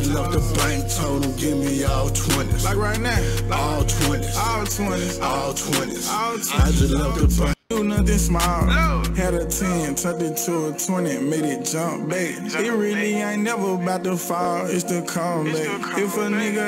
left the bank, told him give me all 20s. Like right now. All 20s. All 20s. All 20s. All 20s. I just left the bank. Do nothing small. No. Had a 10, turned it to a 20, made it jump back. It really ain't never about to fall, it's the comeback. If a nigga